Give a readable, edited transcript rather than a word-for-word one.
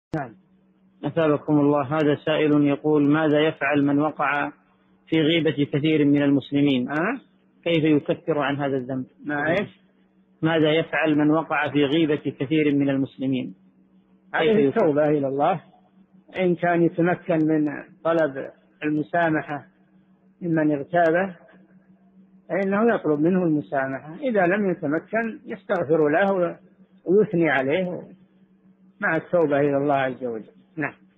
نعم. أثابكم الله. هذا سائل يقول: ماذا يفعل من وقع في غيبة كثير من المسلمين؟ كيف يكفر عن هذا الذنب؟ ماذا يفعل من وقع في غيبة كثير من المسلمين؟ عليه التوبة إلى الله، إن كان يتمكن من طلب المسامحة ممن اغتابه فإنه يطلب منه المسامحة، إذا لم يتمكن يستغفر له ويثني عليه مع التوبة إلى الله عز وجل. نعم.